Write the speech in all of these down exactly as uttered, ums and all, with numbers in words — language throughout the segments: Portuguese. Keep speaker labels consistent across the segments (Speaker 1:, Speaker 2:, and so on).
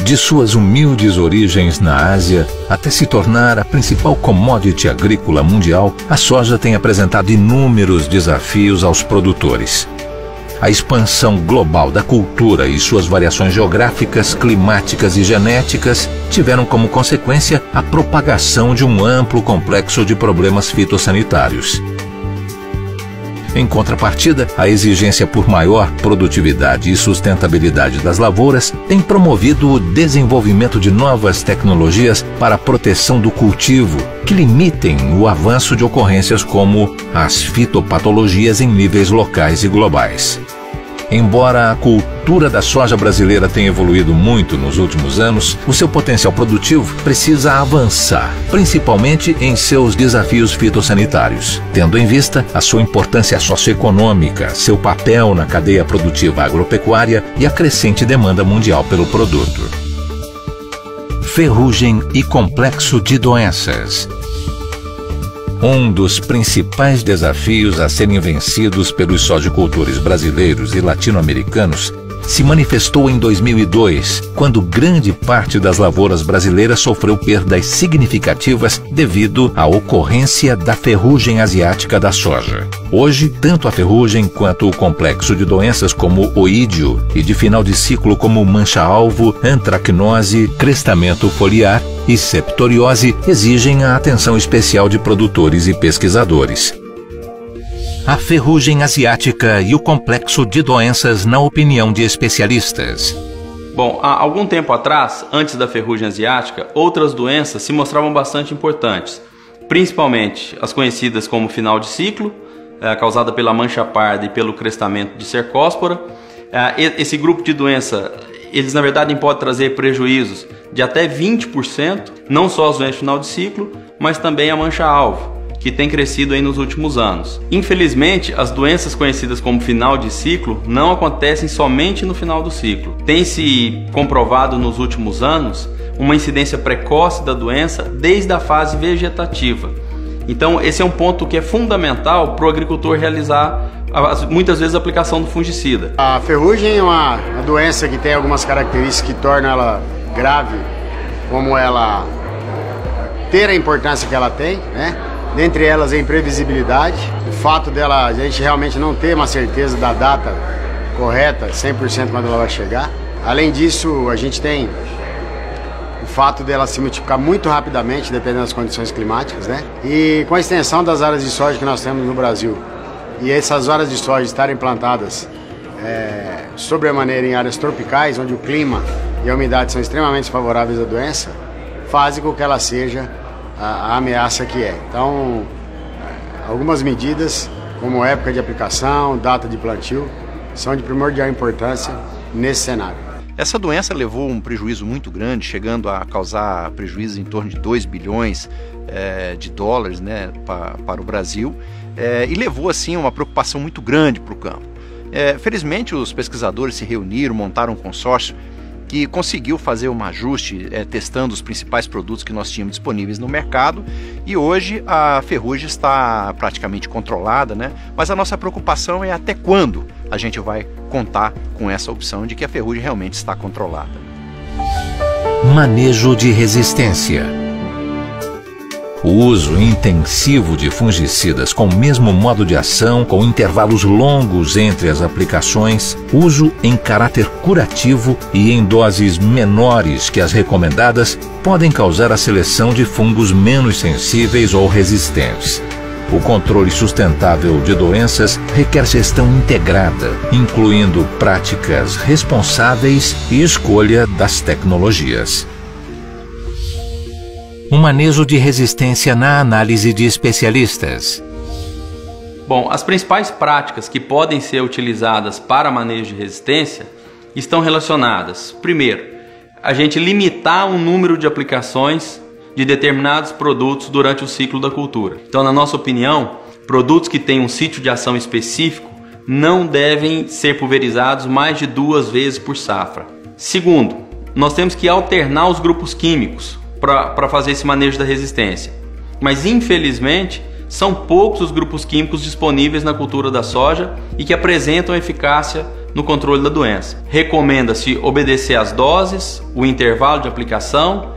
Speaker 1: De suas humildes origens na Ásia até se tornar a principal commodity agrícola mundial, a soja tem apresentado inúmeros desafios aos produtores. A expansão global da cultura e suas variações geográficas, climáticas e genéticas tiveram como consequência a propagação de um amplo complexo de problemas fitossanitários. Em contrapartida, a exigência por maior produtividade e sustentabilidade das lavouras tem promovido o desenvolvimento de novas tecnologias para a proteção do cultivo, que limitem o avanço de ocorrências como as fitopatologias em níveis locais e globais. Embora a cultura da soja brasileira tenha evoluído muito nos últimos anos, o seu potencial produtivo precisa avançar, principalmente em seus desafios fitossanitários, tendo em vista a sua importância socioeconômica, seu papel na cadeia produtiva agropecuária e a crescente demanda mundial pelo produto. Ferrugem e complexo de doenças. Um dos principais desafios a serem vencidos pelos sojicultores brasileiros e latino-americanos se manifestou em dois mil e dois, quando grande parte das lavouras brasileiras sofreu perdas significativas devido à ocorrência da ferrugem asiática da soja. Hoje, tanto a ferrugem quanto o complexo de doenças como oídio e de final de ciclo como mancha-alvo, antracnose, crestamento foliar e septoriose exigem a atenção especial de produtores e pesquisadores. A ferrugem asiática e o complexo de doenças na opinião de especialistas.
Speaker 2: Bom, há algum tempo atrás, antes da ferrugem asiática, outras doenças se mostravam bastante importantes, principalmente as conhecidas como final de ciclo, é, causada pela mancha parda e pelo crestamento de cercóspora. É, esse grupo de doença, eles na verdade podem trazer prejuízos de até vinte por cento, não só as doenças de final de ciclo, mas também a mancha-alvo, que tem crescido aí nos últimos anos. Infelizmente, as doenças conhecidas como final de ciclo não acontecem somente no final do ciclo. Tem se comprovado nos últimos anos uma incidência precoce da doença desde a fase vegetativa. Então, esse é um ponto que é fundamental para o agricultor realizar, muitas vezes, a aplicação do fungicida.
Speaker 3: A ferrugem é uma, uma doença que tem algumas características que tornam ela grave, como ela ter a importância que ela tem, né? Dentre elas a imprevisibilidade, o fato dela a gente realmente não ter uma certeza da data correta, cem por cento quando ela vai chegar. Além disso, a gente tem o fato dela se multiplicar muito rapidamente, dependendo das condições climáticas, né? E com a extensão das áreas de soja que nós temos no Brasil, e essas áreas de soja estarem plantadas é, sobremaneira em áreas tropicais, onde o clima e a umidade são extremamente favoráveis à doença, fazem com que ela seja a ameaça que é. Então, algumas medidas, como época de aplicação, data de plantio, são de primordial importância nesse cenário.
Speaker 4: Essa doença levou um prejuízo muito grande, chegando a causar prejuízo em torno de dois bilhões é, de dólares, né, para, para o Brasil, é, e levou assim uma preocupação muito grande para o campo. É, felizmente os pesquisadores se reuniram, montaram um consórcio que conseguiu fazer um ajuste, é, testando os principais produtos que nós tínhamos disponíveis no mercado, e hoje a ferrugem está praticamente controlada, né? Mas a nossa preocupação é até quando a gente vai contar com essa opção de que a ferrugem realmente está controlada.
Speaker 1: Manejo de resistência. O uso intensivo de fungicidas com o mesmo modo de ação, com intervalos longos entre as aplicações, uso em caráter curativo e em doses menores que as recomendadas, podem causar a seleção de fungos menos sensíveis ou resistentes. O controle sustentável de doenças requer gestão integrada, incluindo práticas responsáveis e escolha das tecnologias. Um manejo de resistência na análise de especialistas.
Speaker 2: Bom, as principais práticas que podem ser utilizadas para manejo de resistência estão relacionadas. Primeiro, a gente limitar o número de aplicações de determinados produtos durante o ciclo da cultura. Então, na nossa opinião, produtos que têm um sítio de ação específico não devem ser pulverizados mais de duas vezes por safra. Segundo, nós temos que alternar os grupos químicos para fazer esse manejo da resistência. Mas, infelizmente, são poucos os grupos químicos disponíveis na cultura da soja e que apresentam eficácia no controle da doença. Recomenda-se obedecer às doses, o intervalo de aplicação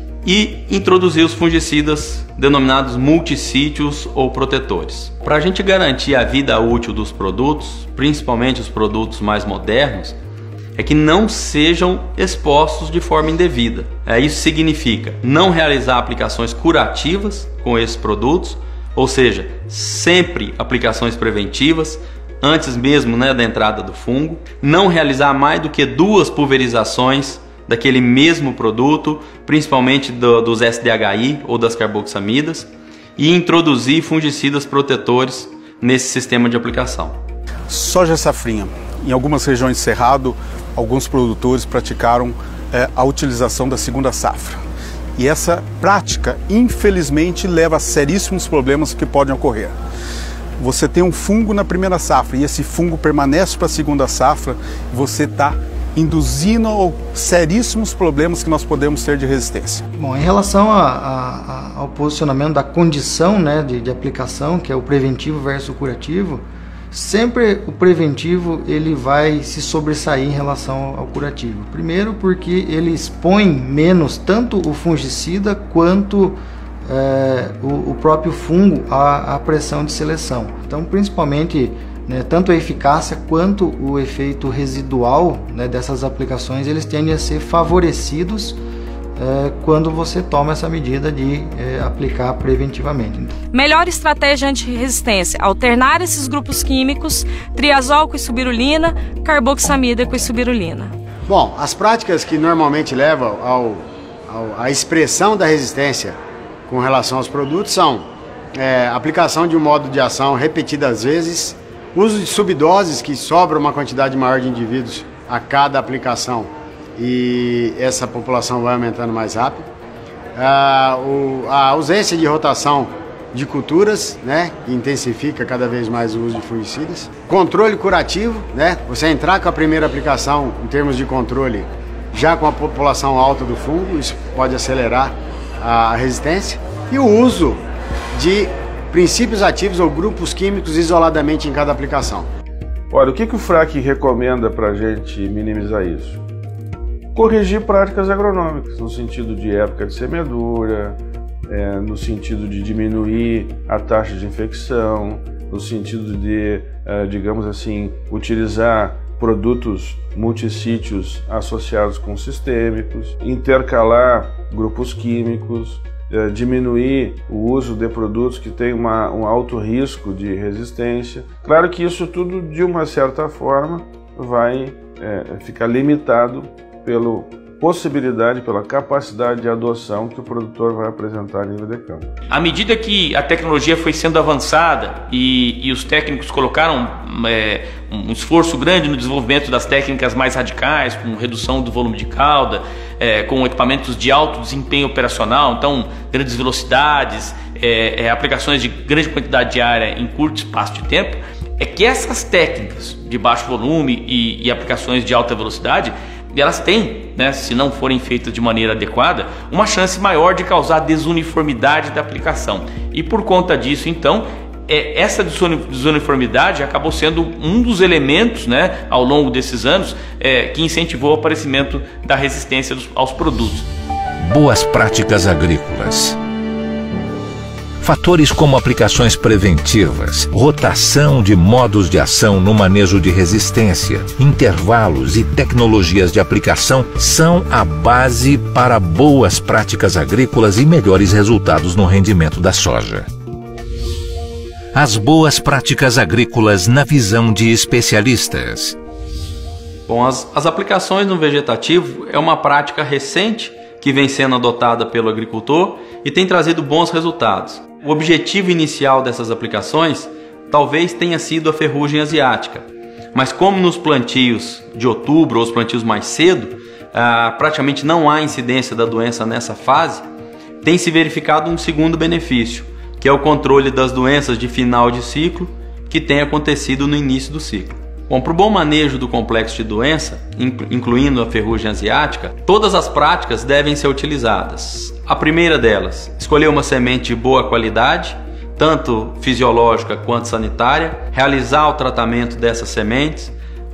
Speaker 2: e introduzir os fungicidas denominados multissítios ou protetores. Para a gente garantir a vida útil dos produtos, principalmente os produtos mais modernos, é que não sejam expostos de forma indevida. É, isso significa não realizar aplicações curativas com esses produtos, ou seja, sempre aplicações preventivas, antes mesmo, né, da entrada do fungo, não realizar mais do que duas pulverizações daquele mesmo produto, principalmente do, dos S D H I ou das carboxamidas, e introduzir fungicidas protetores nesse sistema de aplicação.
Speaker 5: Soja safrinha. Em algumas regiões de Cerrado, alguns produtores praticaram é, a utilização da segunda safra. E essa prática, infelizmente, leva a seríssimos problemas que podem ocorrer. Você tem um fungo na primeira safra e esse fungo permanece para a segunda safra, e você está induzindo seríssimos problemas que nós podemos ter de resistência.
Speaker 6: Bom, em relação a, a, ao posicionamento da condição, né, de, de aplicação, que é o preventivo versus o curativo, sempre o preventivo ele vai se sobressair em relação ao curativo. Primeiro porque ele expõe menos tanto o fungicida quanto é, o, o próprio fungo à, à pressão de seleção. Então, principalmente, né, tanto a eficácia quanto o efeito residual, né, dessas aplicações, eles tendem a ser favorecidos é, quando você toma essa medida de é, aplicar preventivamente.
Speaker 7: Melhor estratégia anti-resistência: alternar esses grupos químicos, triazol com isubirulina, carboxamida com isubirulina.
Speaker 3: Bom, as práticas que normalmente levam ao, ao, à expressão da resistência com relação aos produtos são é, aplicação de um modo de ação repetidas vezes, uso de subdoses, que sobra uma quantidade maior de indivíduos a cada aplicação e essa população vai aumentando mais rápido. Ah, o, a ausência de rotação de culturas, né, que intensifica cada vez mais o uso de fungicidas. Controle curativo, né, você entrar com a primeira aplicação em termos de controle já com a população alta do fungo, isso pode acelerar a resistência. E o uso de princípios ativos ou grupos químicos isoladamente em cada aplicação.
Speaker 8: Olha, o que, que o F R A C recomenda para a gente minimizar isso? Corrigir práticas agronômicas, no sentido de época de semeadura, é, no sentido de diminuir a taxa de infecção, no sentido de, é, digamos assim, utilizar produtos multissítios associados com sistêmicos, intercalar grupos químicos, é, diminuir o uso de produtos que têm uma, um alto risco de resistência. Claro que isso tudo, de uma certa forma, vai é, ficar limitado pela possibilidade, pela capacidade de adoção que o produtor vai apresentar a nível de campo.
Speaker 9: À medida que a tecnologia foi sendo avançada e, e os técnicos colocaram é, um esforço grande no desenvolvimento das técnicas mais radicais, com redução do volume de cauda, é, com equipamentos de alto desempenho operacional, então grandes velocidades, é, é, aplicações de grande quantidade de área em curto espaço de tempo, é que essas técnicas de baixo volume e, e aplicações de alta velocidade, elas têm, né, se não forem feitas de maneira adequada, uma chance maior de causar desuniformidade da aplicação. E por conta disso, então, é, essa desuniformidade acabou sendo um dos elementos, né, ao longo desses anos, é, que incentivou o aparecimento da resistência dos, aos produtos.
Speaker 1: Boas práticas agrícolas. Fatores como aplicações preventivas, rotação de modos de ação no manejo de resistência, intervalos e tecnologias de aplicação são a base para boas práticas agrícolas e melhores resultados no rendimento da soja. As boas práticas agrícolas na visão de especialistas.
Speaker 2: Bom, as, as aplicações no vegetativo é uma prática recente que vem sendo adotada pelo agricultor e tem trazido bons resultados. O objetivo inicial dessas aplicações talvez tenha sido a ferrugem asiática, mas como nos plantios de outubro ou os plantios mais cedo, ah, praticamente não há incidência da doença nessa fase, tem se verificado um segundo benefício, que é o controle das doenças de final de ciclo que tem acontecido no início do ciclo. Bom, para o bom manejo do complexo de doença, incluindo a ferrugem asiática, todas as práticas devem ser utilizadas. A primeira delas, escolher uma semente de boa qualidade, tanto fisiológica quanto sanitária, realizar o tratamento dessas sementes,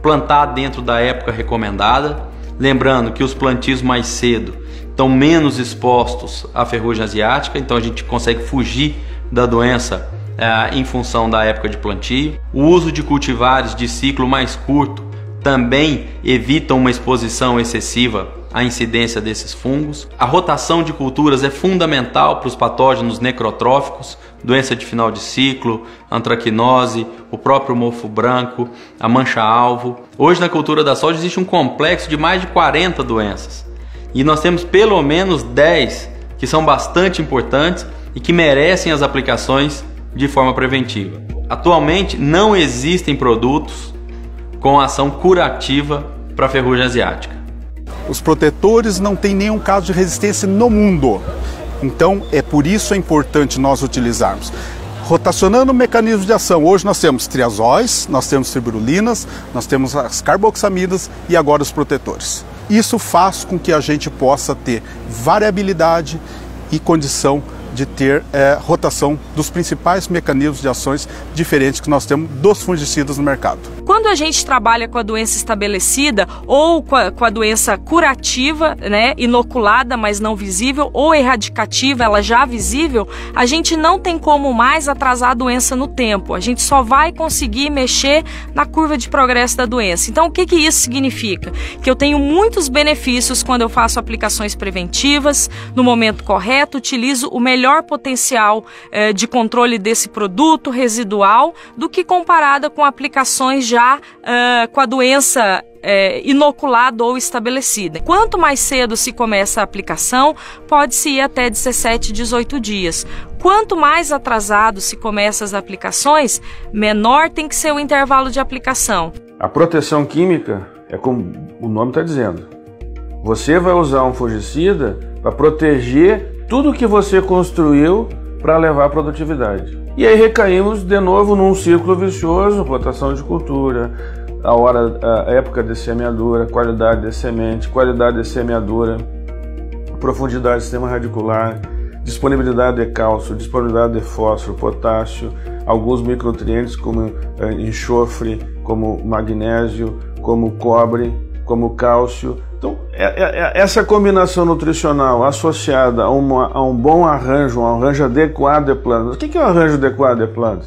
Speaker 2: plantar dentro da época recomendada, lembrando que os plantios mais cedo estão menos expostos à ferrugem asiática, então a gente consegue fugir da doença é, em função da época de plantio. O uso de cultivares de ciclo mais curto também evita uma exposição excessiva à incidência desses fungos. A rotação de culturas é fundamental para os patógenos necrotróficos, doença de final de ciclo, antracnose, o próprio mofo branco, a mancha-alvo. Hoje na cultura da soja existe um complexo de mais de quarenta doenças e nós temos pelo menos dez que são bastante importantes e que merecem as aplicações de forma preventiva. Atualmente não existem produtos com ação curativa para a ferrugem asiática.
Speaker 5: Os protetores não têm nenhum caso de resistência no mundo. Então, é por isso é importante nós utilizarmos. Rotacionando mecanismos de ação, hoje nós temos triazóis, nós temos triburulinas, nós temos as carboxamidas e agora os protetores. Isso faz com que a gente possa ter variabilidade e condição de ter é, rotação dos principais mecanismos de ações diferentes que nós temos dos fungicidas no mercado.
Speaker 7: Quando a gente trabalha com a doença estabelecida ou com a, com a doença curativa, né, inoculada, mas não visível, ou erradicativa, ela já visível, a gente não tem como mais atrasar a doença no tempo. A gente só vai conseguir mexer na curva de progresso da doença. Então, o que que isso significa? Que eu tenho muitos benefícios quando eu faço aplicações preventivas, no momento correto, utilizo o melhor potencial eh, de controle desse produto residual do que comparada com aplicações já Uh, com a doença é, inoculada ou estabelecida. Quanto mais cedo se começa a aplicação, pode-se ir até dezessete, dezoito dias. Quanto mais atrasado se começa as aplicações, menor tem que ser o intervalo de aplicação.
Speaker 8: A proteção química é como o nome está dizendo. Você vai usar um fungicida para proteger tudo que você construiu para levar a produtividade. E aí recaímos de novo num círculo vicioso: rotação de cultura, a hora, a época de semeadura, qualidade de semente, qualidade de semeadura, profundidade do sistema radicular, disponibilidade de cálcio, disponibilidade de fósforo, potássio, alguns micronutrientes como enxofre, como magnésio, como cobre, como cálcio. Então, essa combinação nutricional associada a, uma, a um bom arranjo, um arranjo adequado de plantas. O que é um arranjo adequado de plantas?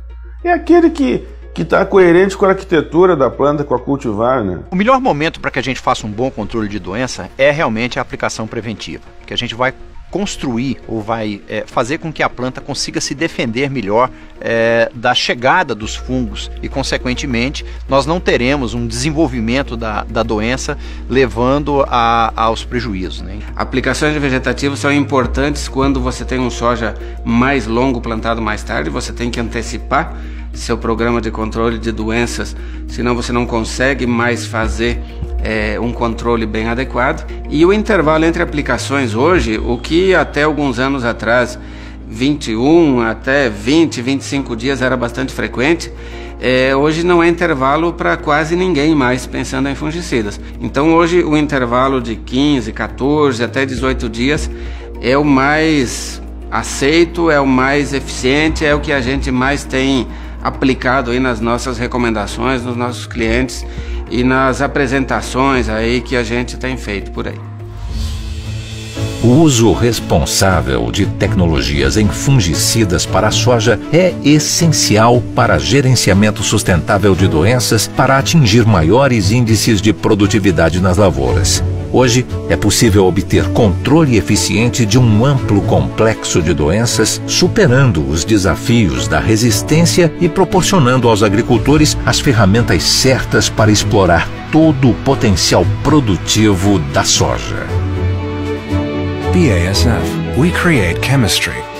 Speaker 8: É aquele que que está coerente com a arquitetura da planta, com a cultivar, né?
Speaker 4: O melhor momento para que a gente faça um bom controle de doença é realmente a aplicação preventiva, que a gente vai construir ou vai é, fazer com que a planta consiga se defender melhor é, da chegada dos fungos e, consequentemente, nós não teremos um desenvolvimento da, da doença levando a, aos prejuízos, né?
Speaker 10: Aplicações de vegetativos são importantes quando você tem um soja mais longo plantado mais tarde, você tem que antecipar seu programa de controle de doenças, senão você não consegue mais fazer É, um controle bem adequado. E o intervalo entre aplicações hoje, o que até alguns anos atrás, vinte e um até vinte, vinte e cinco dias era bastante frequente, é, hoje não é intervalo para quase ninguém mais pensando em fungicidas. Então hoje o intervalo de quinze, quatorze até dezoito dias é o mais aceito, é o mais eficiente, é o que a gente mais tem aplicado aí nas nossas recomendações, nos nossos clientes e nas apresentações aí que a gente tem feito por aí.
Speaker 1: O uso responsável de tecnologias em fungicidas para a soja é essencial para gerenciamento sustentável de doenças para atingir maiores índices de produtividade nas lavouras. Hoje, é possível obter controle eficiente de um amplo complexo de doenças, superando os desafios da resistência e proporcionando aos agricultores as ferramentas certas para explorar todo o potencial produtivo da soja.
Speaker 11: B A S F, we create chemistry.